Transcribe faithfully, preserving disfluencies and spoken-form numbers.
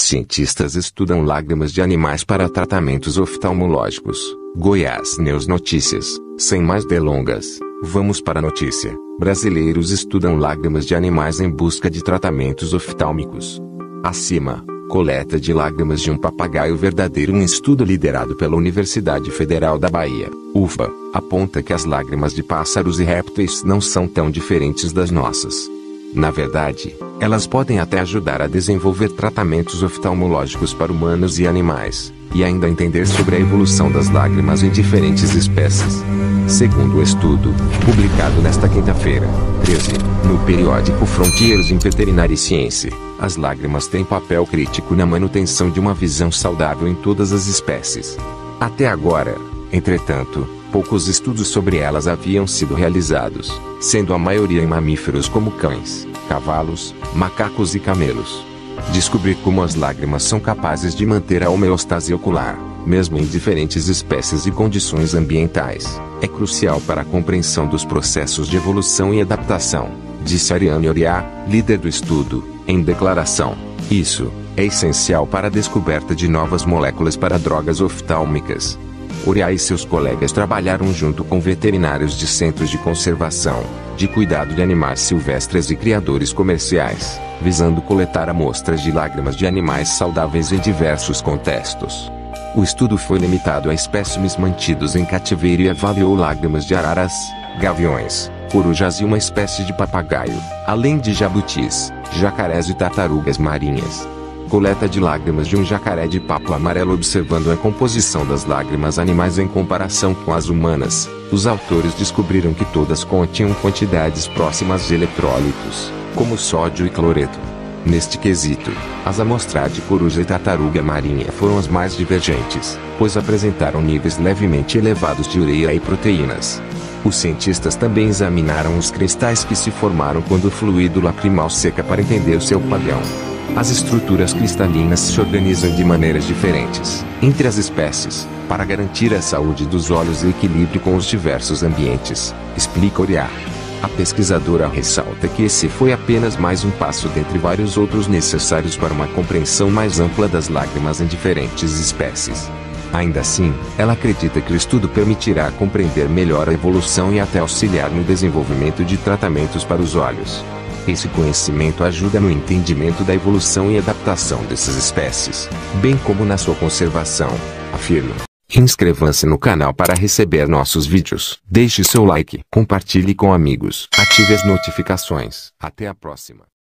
cientistas estudam lágrimas de animais para tratamentos oftalmológicos. Goiás News Notícias. Sem mais delongas, vamos para a notícia. Brasileiros estudam lágrimas de animais em busca de tratamentos oftálmicos. Acima, coleta de lágrimas de um papagaio verdadeiro. Um estudo liderado pela Universidade Federal da Bahia, U F B A, aponta que as lágrimas de pássaros e répteis não são tão diferentes das nossas. Na verdade, elas podem até ajudar a desenvolver tratamentos oftalmológicos para humanos e animais, e ainda entender sobre a evolução das lágrimas em diferentes espécies. Segundo o estudo, publicado nesta quinta-feira, treze, no periódico Frontiers in Veterinary Science, as lágrimas têm papel crítico na manutenção de uma visão saudável em todas as espécies. Até agora, entretanto, poucos estudos sobre elas haviam sido realizados, sendo a maioria em mamíferos como cães, cavalos, macacos e camelos. Descobrir como as lágrimas são capazes de manter a homeostase ocular, mesmo em diferentes espécies e condições ambientais, é crucial para a compreensão dos processos de evolução e adaptação, disse Ariane Oriá, líder do estudo, em declaração. Isso é essencial para a descoberta de novas moléculas para drogas oftálmicas. Oriá e seus colegas trabalharam junto com veterinários de centros de conservação, de cuidado de animais silvestres e criadores comerciais, visando coletar amostras de lágrimas de animais saudáveis em diversos contextos. O estudo foi limitado a espécimes mantidos em cativeiro e avaliou lágrimas de araras, gaviões, corujas e uma espécie de papagaio, além de jabutis, jacarés e tartarugas marinhas. Coleta de lágrimas de um jacaré de papo amarelo. Observando a composição das lágrimas animais em comparação com as humanas, os autores descobriram que todas continham quantidades próximas de eletrólitos, como sódio e cloreto. Neste quesito, as amostrais de coruja e tartaruga marinha foram as mais divergentes, pois apresentaram níveis levemente elevados de ureia e proteínas. Os cientistas também examinaram os cristais que se formaram quando o fluido lacrimal seca para entender o seu padrão. As estruturas cristalinas se organizam de maneiras diferentes entre as espécies, para garantir a saúde dos olhos e equilíbrio com os diversos ambientes, explica Oriá. A pesquisadora ressalta que esse foi apenas mais um passo dentre vários outros necessários para uma compreensão mais ampla das lágrimas em diferentes espécies. Ainda assim, ela acredita que o estudo permitirá compreender melhor a evolução e até auxiliar no desenvolvimento de tratamentos para os olhos. Esse conhecimento ajuda no entendimento da evolução e adaptação dessas espécies, bem como na sua conservação, afirma. Inscreva-se no canal para receber nossos vídeos. Deixe seu like, compartilhe com amigos, ative as notificações. Até a próxima.